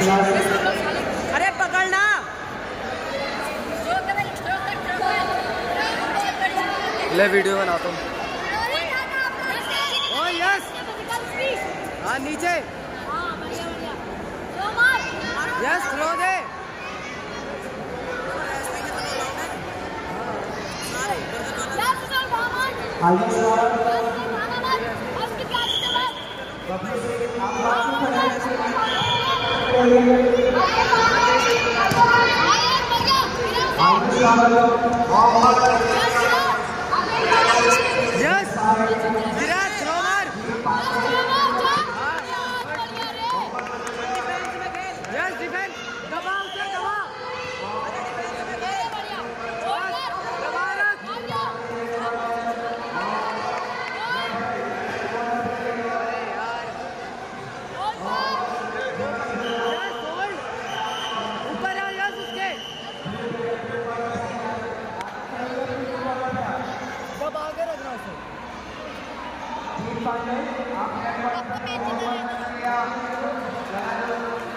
अरे पकड़ना। ले वीडियो बनाता हूँ। Oh yes. हाँ नीचे। यस थ्रो दे। यस विराट थ्रो मार। यस डिफेंस दबा उसे दबा। ऊपर आ यस उसके दबा के रखना उसे।